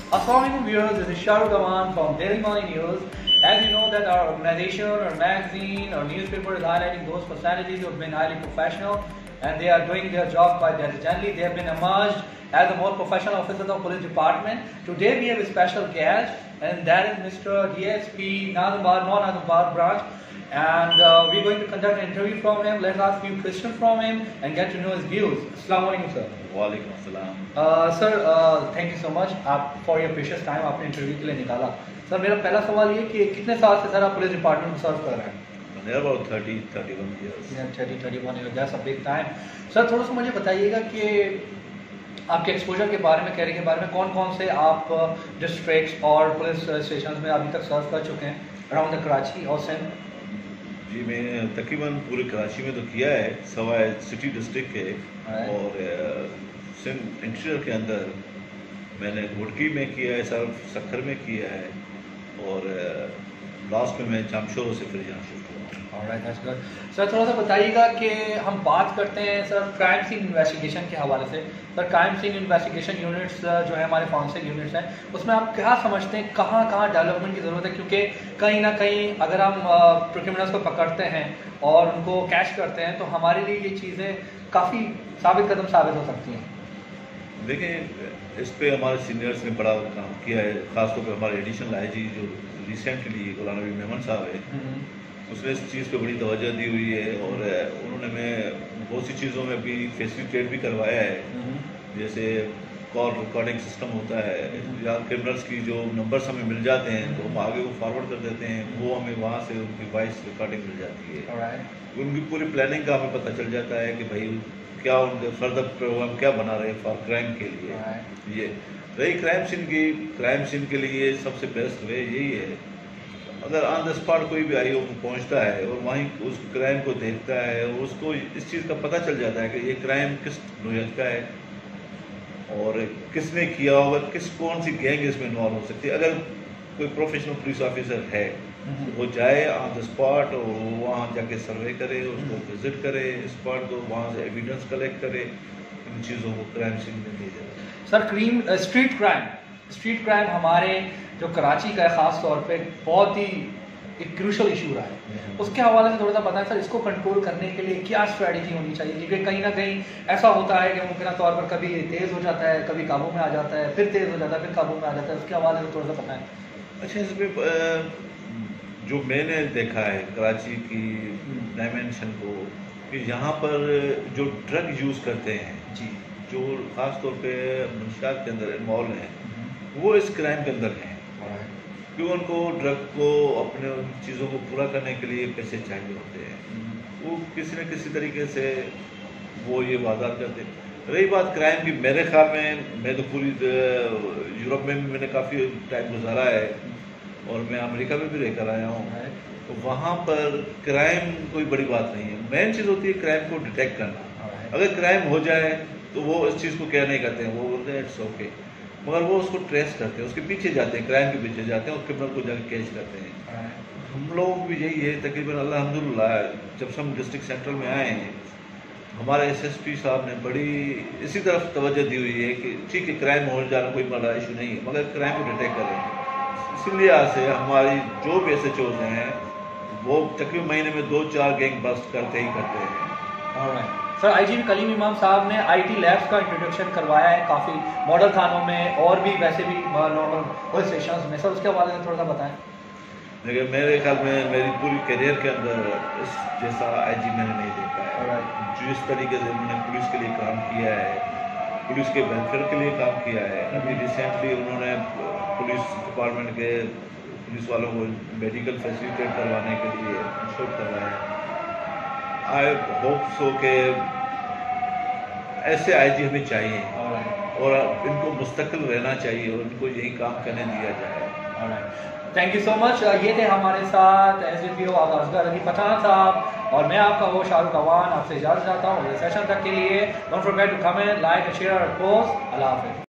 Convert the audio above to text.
Assalamualaikum viewers, this is Shahrukh Awan from Daily Morning News. As you know that our organization, our magazine, our newspaper is highlighting those personalities who have been highly professional and they are doing their job quite diligently. They have been emerged as the most professional officers of police department. Today we have a special guest and that is Mr. DSP Nazimabad branch. And we're going to conduct an interview from him. Let's ask a few questions from him and get to know his views. Assalamualaikum sir. वालेकुम अस्सलाम। Sir thank you so much आप for your precious time आपने interview के लिए निकाला। Sir मेरा पहला सवाल ये कि कितने साल से सर आप पुलिस डिपार्टमेंट में सर्व कर रहे हैं? About 30-31 years. 30-31 years, that's a big time. Sir थोड़ा सा मुझे बताइएगा कि आपके एक्सपोजर के बारे में, कैरियर के बारे में, कौन कौन से आप डिस्ट्रिक्ट्स और पुलिस स्टेशन में अभी तक सर्व कर चुके हैं अराउंड द कराची और सिंध? जी मैंने तकरीबन पूरे कराची में तो किया है, सवाए सिटी डिस्ट्रिक्ट के, और सिंध इंटीरियर के अंदर मैंने घोटकी में किया है, सखर में किया है, और लास्ट में मैं जामशोरों से फिर यहाँ शिफ्ट हुआ। Alright, that's good. सर थोड़ा सा बताइएगा कि हम बात करते हैं सर क्राइम सीन इन्वेस्टिगेशन के हवाले से। Sir crime scene investigation units जो है हमारे फॉरेंसिक यूनिट्स हैं, उसमें आप क्या समझते हैं कहाँ कहाँ डेवलपमेंट की ज़रूरत है? क्योंकि कहीं ना कहीं अगर हम क्रिमिनल्स को पकड़ते हैं और उनको कैच करते हैं तो हमारे लिए ये चीज़ें काफ़ी साबित कदम साबित हो सकती हैं। देखें, इस पे हमारे सीनियर्स ने बड़ा काम किया है, ख़ासतौर पर हमारे एडिशनल आईजी जो रिसेंटली गुलाम नबी मेमन साहब है, उसने इस चीज़ पे बड़ी तवज्जो दी हुई है, और उन्होंने मैं बहुत सी चीज़ों में भी फैसिलिटेट भी करवाया है। जैसे कॉल रिकॉर्डिंग सिस्टम होता है, या क्रिमिनल्स की जो नंबर्स हमें मिल जाते हैं तो हम आगे वो फॉरवर्ड कर देते हैं, वो हमें वहाँ से उनकी वॉइस रिकॉर्डिंग मिल जाती है। उनकी पूरी प्लानिंग का हमें पता चल जाता है कि भाई क्या उनके फर्दर प्रोग्राम क्या बना रहे हैं फॉर क्राइम के लिए। ये रही क्राइम सीन के लिए सबसे बेस्ट वे यही है, अगर ऑन द स्पॉट कोई भी आई हो पहुंचता है और वहीं उस क्राइम को देखता है और उसको इस चीज़ का पता चल जाता है कि ये क्राइम किस नोयत का है और किसने किया होगा, कौन सी गैंग इसमें इन्वॉल्व हो सकती है। अगर कोई प्रोफेशनल पुलिस ऑफिसर है तो वो जाए ऑन द स्पॉट और वहाँ जाके सर्वे करे, उसको विजिट करे स्पॉट को, वहाँ से एविडेंस कलेक्ट करे, इन चीज़ों को क्राइम सीन में ले जाए। सर स्ट्रीट क्राइम हमारे जो कराची का है ख़ास तौर पे बहुत ही एक क्रूशल इशू रहा है, उसके हवाले से थोड़ा सा बताएं सर, इसको कंट्रोल करने के लिए क्या स्ट्रेटजी होनी चाहिए? क्योंकि कहीं ना कहीं ऐसा होता है कि मुमकिन तौर पर कभी तेज़ हो जाता है, कभी काबू में आ जाता है, फिर तेज़ हो जाता है, फिर काबू में आ जाता है, उसके हवाले से थोड़ा सा बताएं। अच्छा, इसमें जो मैंने देखा है कराची की डायमेंशन को, कि यहाँ पर जो ड्रग यूज़ करते हैं जी, जो ख़ास तौर पे मंशियात के अंदर इन्वॉल्व हैं, वो इस क्राइम के अंदर हैं, क्योंकि उनको ड्रग को अपने चीज़ों को पूरा करने के लिए पैसे चाहिए होते हैं, वो किसी न किसी तरीके से वो ये वारदात करते हैं। रही बात क्राइम की, मेरे ख्याल में, मैं तो पूरी यूरोप में भी मैंने काफ़ी टाइम गुजारा है और मैं अमेरिका में भी रहकर आया हूँ, तो वहाँ पर क्राइम कोई बड़ी बात नहीं है। मेन चीज़ होती है क्राइम को डिटेक्ट करना। अगर क्राइम हो जाए तो वो इस चीज़ को क्या नहीं करते हैं, वो बोलते हैं इट्स ओके, मगर वो उसको ट्रेस करते हैं, उसके पीछे जाते हैं, क्राइम के पीछे जाते हैं और क्रिमिनल को जाकर कैच करते हैं। हम लोग भी यही है तकरीबन, अल्हम्दुलिल्लाह जब से हम डिस्ट्रिक्ट सेंट्रल में आए हैं, हमारे SSP साहब ने बड़ी इसी तरफ तवज्जो दी हुई है कि ठीक है क्राइम हो जाना कोई बड़ा इशू नहीं है, मगर क्राइम को डिटेक्ट करें। इसीलिए आज से हमारी जो भी SHOs हैं वो तकरीबन महीने में 2-4 गैंग बस्ट करते ही करते हैं। सर IGP कलीम इमाम साहब ने IT लैब्स का इंट्रोडक्शन करवाया है काफ़ी मॉडल थानों में और भी वैसे भी नॉर्मल पुलिस स्टेशन में, सर उसके हवाले से थोड़ा सा बताएं। देखिए, मेरे ख्याल में मेरी पूरी करियर के अंदर इस जैसा IG मैंने नहीं देखा है। जिस तरीके से उन्होंने पुलिस के लिए काम किया है, पुलिस के वेलफेयर के लिए काम किया है, अभी रिसेंटली उन्होंने पुलिस डिपार्टमेंट के पुलिस वालों को मेडिकल फैसिलिटेट करवाने के लिए इंश्योर करवाया है। आई होप सो के ऐसे IG हमें चाहिए और इनको मुस्तकिल रहना चाहिए और इनको यही काम करने दिया जाए। Thank you so much. ये थे हमारे साथ SDPO असगर अली पठान साहब और मैं आपका वो शाहरुख अवान आपसे इजाज़त चाहता हूँ। सेशन तक के लिए don't forget to comment, like, share और पोस्ट। अल्लाह हाफ़िज़।